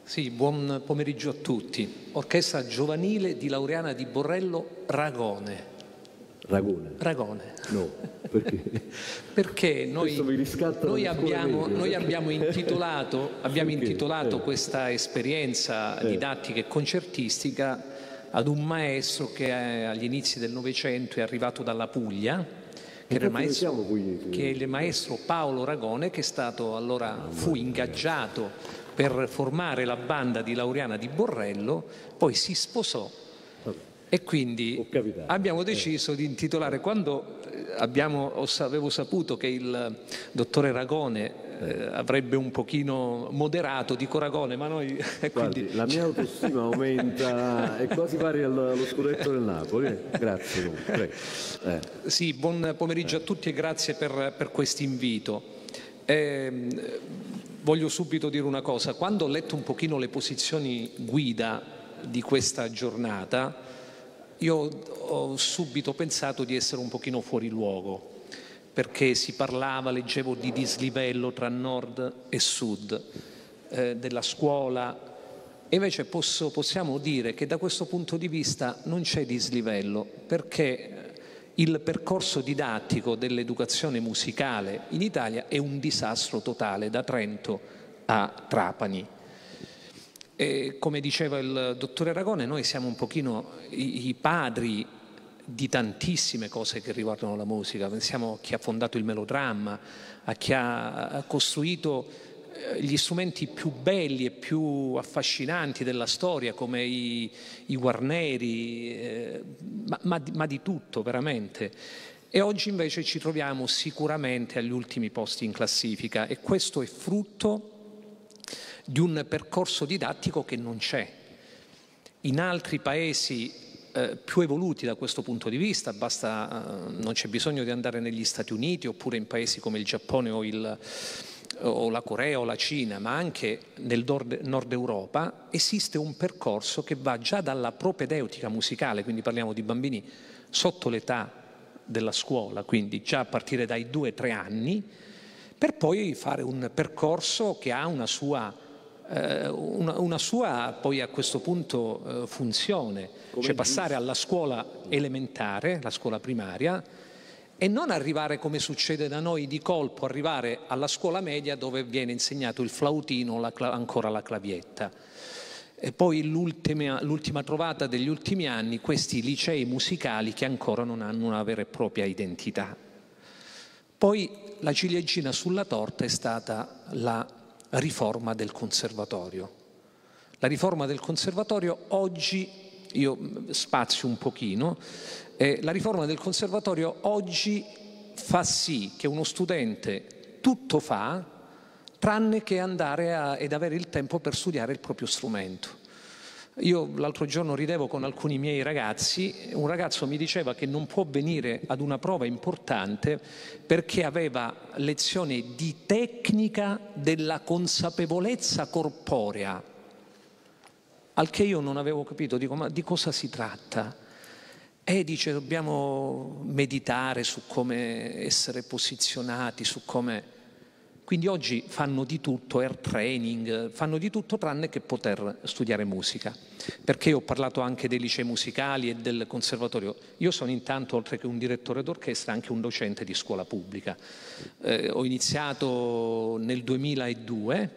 Sì, buon pomeriggio a tutti. Orchestra giovanile di Laureana di Borrello Ragone. Ragone? Ragone. No, perché? Perché noi abbiamo intitolato questa esperienza didattica e concertistica ad un maestro che agli inizi del Novecento è arrivato dalla Puglia, che è il maestro Paolo Ragone, che è stato fu ingaggiato per formare la banda di Laureana di Borrello, poi si sposò e quindi abbiamo deciso di intitolare, quando avevo saputo che il dottore Ragone avrebbe un pochino moderato, dico Ragone, ma noi... Guardi, quindi... la mia autostima aumenta, è quasi pari allo scudetto del Napoli. Grazie. Prego. Sì, buon pomeriggio a tutti e grazie per questo invito. Voglio subito dire una cosa: quando ho letto un pochino le posizioni guida di questa giornata, io ho subito pensato di essere un pochino fuori luogo, perché leggevo di dislivello tra nord e sud della scuola, e invece possiamo dire che da questo punto di vista non c'è dislivello, perché il percorso didattico dell'educazione musicale in Italia è un disastro totale, da Trento a Trapani. E come diceva il dottore Ragone, noi siamo un pochino i padri di tantissime cose che riguardano la musica. Pensiamo a chi ha fondato il melodramma, a chi ha costruito gli strumenti più belli e più affascinanti della storia, come i Guarneri, ma di tutto veramente. E oggi invece ci troviamo sicuramente agli ultimi posti in classifica, e questo è frutto di un percorso didattico che non c'è. In altri paesi più evoluti da questo punto di vista, non c'è bisogno di andare negli Stati Uniti oppure in paesi come il Giappone o la Corea o la Cina, ma anche nel nord Europa esiste un percorso che va già dalla propedeutica musicale, quindi parliamo di bambini sotto l'età della scuola, quindi già a partire dai 2-3 anni, per poi fare un percorso che ha una sua poi a questo punto funzione, cioè passare alla scuola elementare, la scuola primaria, e non arrivare, come succede da noi, di colpo arrivare alla scuola media dove viene insegnato il flautino o ancora la clavietta. E poi l'ultima trovata degli ultimi anni, questi licei musicali che ancora non hanno una vera e propria identità. Poi la ciliegina sulla torta è stata la riforma del conservatorio. La riforma del conservatorio oggi, io spazio un pochino, la riforma del conservatorio oggi fa sì che uno studente tutto fa tranne che andare ed avere il tempo per studiare il proprio strumento. Io l'altro giorno ridevo con alcuni miei ragazzi, un ragazzo mi diceva che non può venire ad una prova importante perché aveva lezione di tecnica della consapevolezza corporea, al che io non avevo capito, dico ma di cosa si tratta? E dice dobbiamo meditare su come essere posizionati, su come... Quindi oggi fanno di tutto, air training, fanno di tutto tranne che poter studiare musica. Perché io ho parlato anche dei licei musicali e del conservatorio. Io sono intanto, oltre che un direttore d'orchestra, anche un docente di scuola pubblica. Ho iniziato nel 2002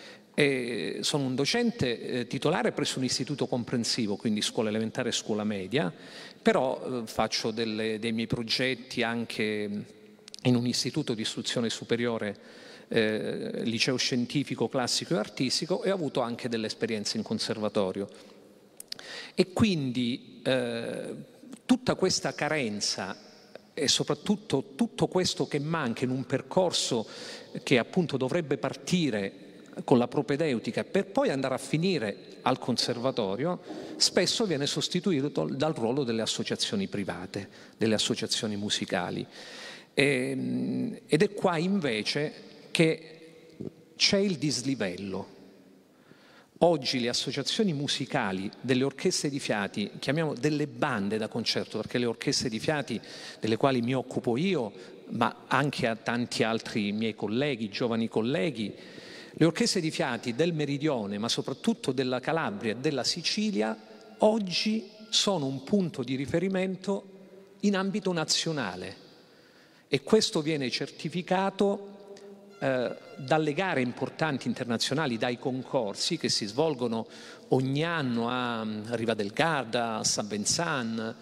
e sono un docente titolare presso un istituto comprensivo, quindi scuola elementare e scuola media, però faccio dei miei progetti anche in un istituto di istruzione superiore, liceo scientifico, classico e artistico, e ho avuto anche delle esperienze in conservatorio. E quindi tutta questa carenza e soprattutto tutto questo che manca in un percorso che appunto dovrebbe partire con la propedeutica per poi andare a finire al conservatorio, spesso viene sostituito dal ruolo delle associazioni private, delle associazioni musicali. Ed è qua invece che c'è il dislivello. Oggi le associazioni musicali delle orchestre di fiati, chiamiamo delle bande da concerto, perché le orchestre di fiati delle quali mi occupo io, ma anche a tanti altri miei colleghi, giovani colleghi, Le orchestre di fiati del Meridione, ma soprattutto della Calabria e della Sicilia, oggi sono un punto di riferimento in ambito nazionale e questo viene certificato dalle gare importanti internazionali, dai concorsi che si svolgono ogni anno a Riva del Garda, a Saint-Vincent,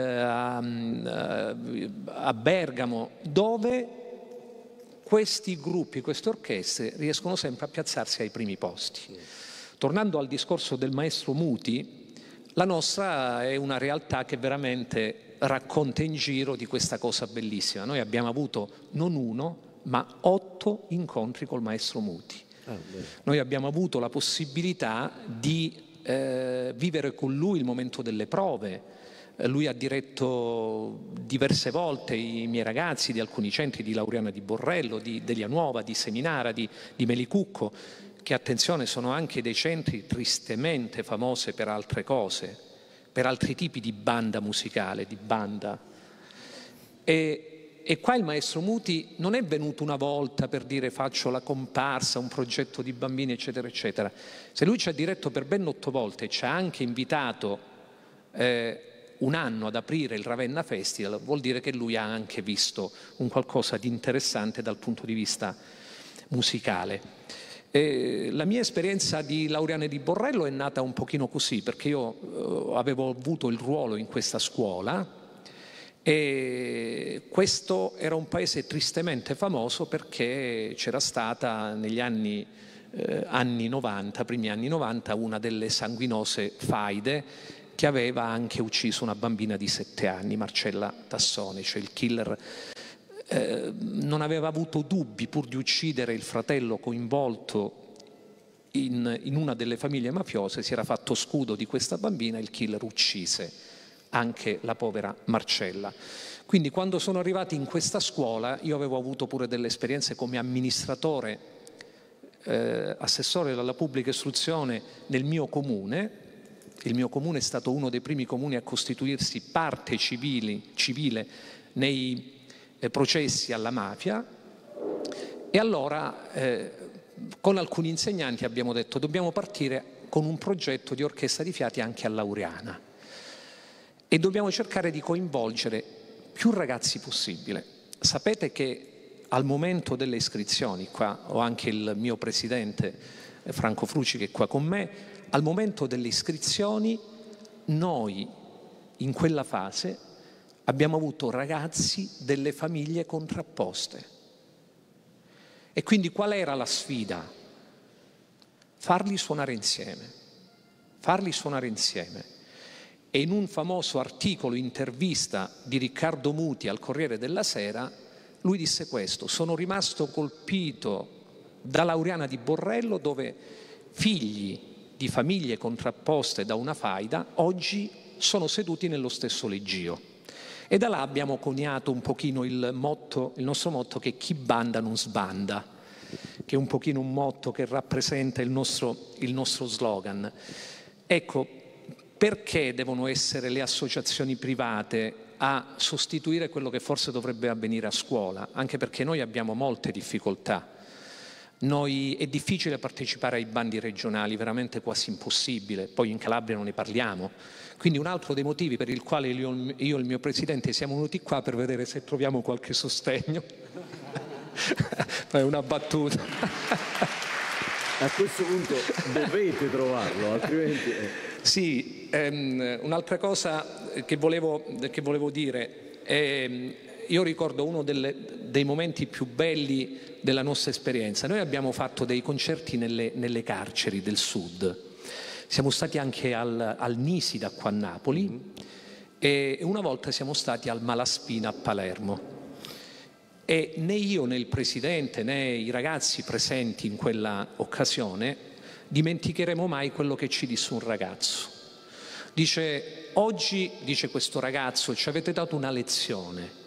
a Bergamo, dove questi gruppi, queste orchestre riescono sempre a piazzarsi ai primi posti. Tornando al discorso del maestro Muti, la nostra è una realtà che veramente racconta in giro di questa cosa bellissima. Noi abbiamo avuto non uno, ma 8 incontri col maestro Muti. Noi abbiamo avuto la possibilità di vivere con lui il momento delle prove. Lui ha diretto diverse volte i miei ragazzi di alcuni centri di Lauriana di Borrello, di Delianuova, di Seminara, di Melicucco, che attenzione sono anche dei centri tristemente famosi per altre cose, per altri tipi di banda musicale, di banda. E qua il maestro Muti non è venuto una volta per dire faccio la comparsa, un progetto di bambini, eccetera, eccetera. Se lui ci ha diretto per ben 8 volte e ci ha anche invitato un anno ad aprire il Ravenna Festival, vuol dire che lui ha anche visto un qualcosa di interessante dal punto di vista musicale. La mia esperienza di Lauriana di Borrello è nata un pochino così, perché io avevo avuto il ruolo in questa scuola e questo era un paese tristemente famoso perché c'era stata negli anni 90, primi anni 90, una delle sanguinose faide che aveva anche ucciso una bambina di 7 anni, Marcella Tassone, cioè il killer non aveva avuto dubbi, pur di uccidere il fratello coinvolto in una delle famiglie mafiose, si era fatto scudo di questa bambina, il killer uccise anche la povera Marcella. Quindi quando sono arrivati in questa scuola io avevo avuto pure delle esperienze come amministratore, assessore alla pubblica istruzione nel mio comune. Il mio comune è stato uno dei primi comuni a costituirsi parte civile nei processi alla mafia e allora con alcuni insegnanti abbiamo detto dobbiamo partire con un progetto di orchestra di fiati anche a Lauriana e dobbiamo cercare di coinvolgere più ragazzi possibile. Sapete che al momento delle iscrizioni, qua ho anche il mio presidente Franco Fruci che è qua con me, al momento delle iscrizioni noi in quella fase abbiamo avuto ragazzi delle famiglie contrapposte. E quindi qual era la sfida? Farli suonare insieme, farli suonare insieme. E in un famoso articolo, intervista di Riccardo Muti al Corriere della Sera, lui disse questo: sono rimasto colpito da Lauriana di Borrello dove figli di famiglie contrapposte da una faida oggi sono seduti nello stesso leggio. E da là abbiamo coniato un pochino il nostro motto che chi banda non sbanda, che è un pochino un motto che rappresenta il nostro slogan. Ecco, perché devono essere le associazioni private a sostituire quello che forse dovrebbe avvenire a scuola? Anche perché noi abbiamo molte difficoltà. È difficile partecipare ai bandi regionali, veramente quasi impossibile, poi in Calabria non ne parliamo. Quindi un altro dei motivi per il quale io e il mio presidente siamo venuti qua per vedere se troviamo qualche sostegno. È una battuta. A questo punto dovete trovarlo, altrimenti... Sì, un'altra cosa che volevo dire è... Io ricordo uno dei momenti più belli della nostra esperienza. Noi abbiamo fatto dei concerti nelle carceri del sud. Siamo stati anche al Nisida qua a Napoli e una volta siamo stati al Malaspina a Palermo. E né io né il presidente né i ragazzi presenti in quella occasione dimenticheremo mai quello che ci disse un ragazzo. Dice: oggi, dice questo ragazzo, ci avete dato una lezione.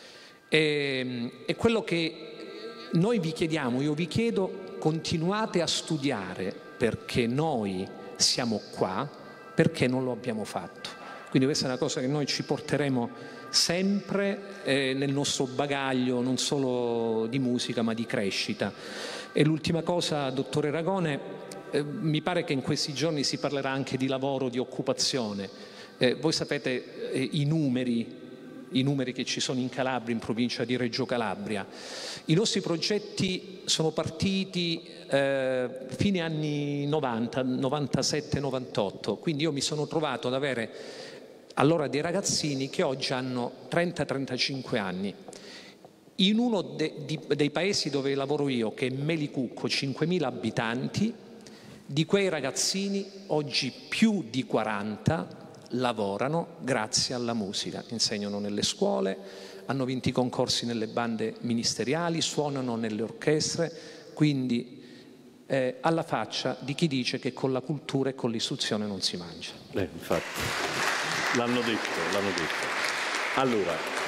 E quello che noi vi chiediamo, io vi chiedo, continuate a studiare perché noi siamo qua, perché non lo abbiamo fatto. Quindi questa è una cosa che noi ci porteremo sempre nel nostro bagaglio, non solo di musica ma di crescita. E l'ultima cosa, dottore Ragone, mi pare che in questi giorni si parlerà anche di lavoro, di occupazione. Voi sapete i numeri che ci sono in Calabria, in provincia di Reggio Calabria. I nostri progetti sono partiti fine anni 90, 97, 98, quindi io mi sono trovato ad avere allora dei ragazzini che oggi hanno 30-35 anni. In uno dei paesi dove lavoro io, che è Melicucco, 5.000 abitanti, di quei ragazzini oggi più di 40 lavorano grazie alla musica, insegnano nelle scuole, hanno vinto i concorsi nelle bande ministeriali, suonano nelle orchestre, quindi alla faccia di chi dice che con la cultura e con l'istruzione non si mangia. Infatti, l'hanno detto. Allora,